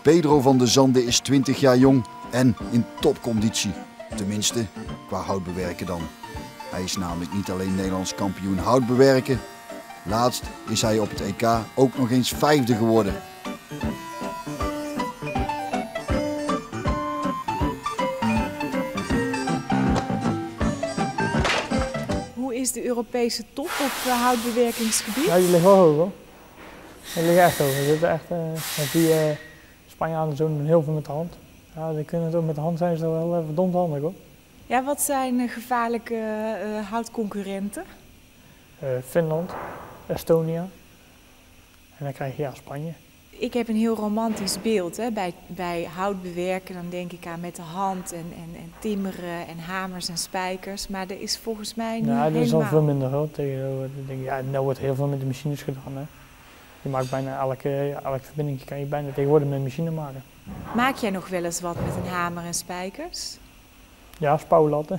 Pedro van de Zande is 20 jaar jong en in topconditie. Tenminste, qua houtbewerken dan. Hij is namelijk niet alleen Nederlands kampioen houtbewerken. Laatst is hij op het EK ook nog eens 5e geworden. Hoe is de Europese top op houtbewerkingsgebied? Ja, die ligt wel hoog hoor. Die liggen echt hoog. Die Spanjaarden doen heel veel met de hand. Ja, die kunnen het ook met de hand, zijn ze wel verdomd handig hoor. Ja, wat zijn gevaarlijke houtconcurrenten? Finland, Estonië en dan krijg je Spanje. Ik heb een heel romantisch beeld hè. Bij houtbewerken, dan denk ik aan met de hand en timmeren en hamers en spijkers. Maar er is volgens mij niet helemaal... Ja, dat is al veel minder hoor. Ja, nou wordt heel veel met de machines gedaan. Hè. Je maakt bijna elke verbinding kan je bijna tegenwoordig met een machine maken. Maak jij nog wel eens wat met een hamer en spijkers? Ja, spouwlatten.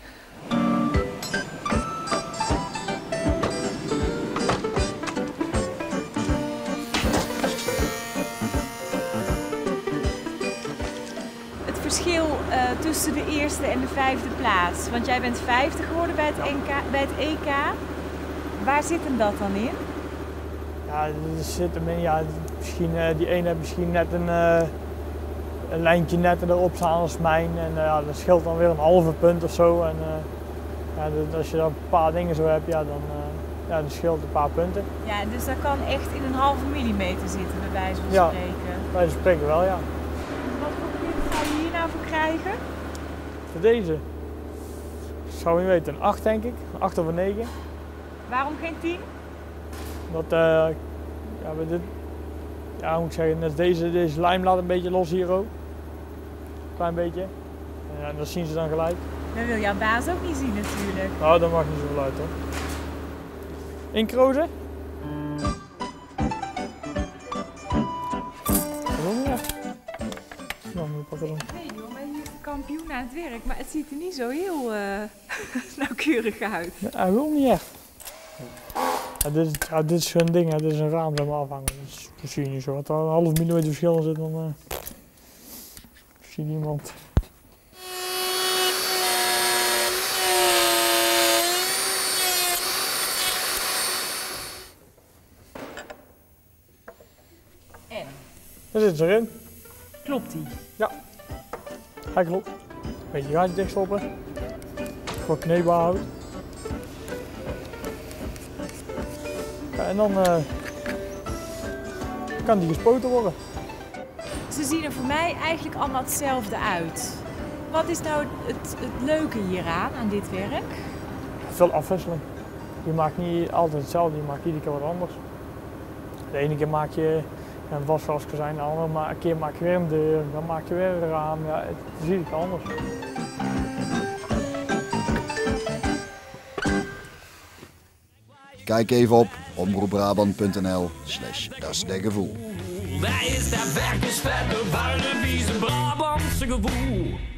Het verschil tussen de eerste en de 5e plaats, want jij bent 5e geworden bij het EK. Waar zit hem dat dan in? Ja, er zit hem in, ja, misschien, die ene heeft misschien net een lijntje netter erop staan als mijn. En ja, dat scheelt dan weer een halve punt of zo. En, ja, als je dan een paar dingen zo hebt, ja, dan scheelt een paar punten. Ja, dus dat kan echt in een halve millimeter zitten, bij wijze van ja, spreken. Bij wijze van spreken wel, ja. Wat voor punt zou je hier nou voor krijgen? Voor deze? Zou je weten, een 8 denk ik. Een 8 of een 9. Waarom geen 10? Dat, ja, ja, moet ik zeggen, net deze lijm laat een beetje los hier ook. Klein beetje. En ja, dat zien ze dan gelijk. Dat wil jouw baas ook niet zien natuurlijk. Nou, dat mag niet zoveel uit hoor. Inkrozen? Waarom niet? Nou, moet ik pakken dan. Nee joh, maar je bent kampioen aan het werk, maar het ziet er niet zo heel nauwkeurig uit. Ja, hij wil niet echt. Ja, dit is zo'n ding, hè. Dit is een raam dat we afhangen. Dat zie je niet zo. Als er een half millimeter verschil in zit, dan zie je niemand. En? Daar zit ze erin. Klopt die? Ja, hij klopt. Beetje gaatje dichtstoppen. Voor kneedbaar hout. Ja, en dan kan die gespoten worden. Ze zien er voor mij eigenlijk allemaal hetzelfde uit. Wat is nou het leuke hieraan, aan dit werk? Veel afwisseling. Je maakt niet altijd hetzelfde, je maakt iedere keer wat anders. De ene keer maak je een wasgaskozijn, de andere keer maak je weer een deur, dan maak je weer een raam. Ja, het is iedere keer anders. Kijk even op omroepbrabant.nl/dasdegevoel. Wij is der werkensvette, vuile, vieze Brabantse gevoel.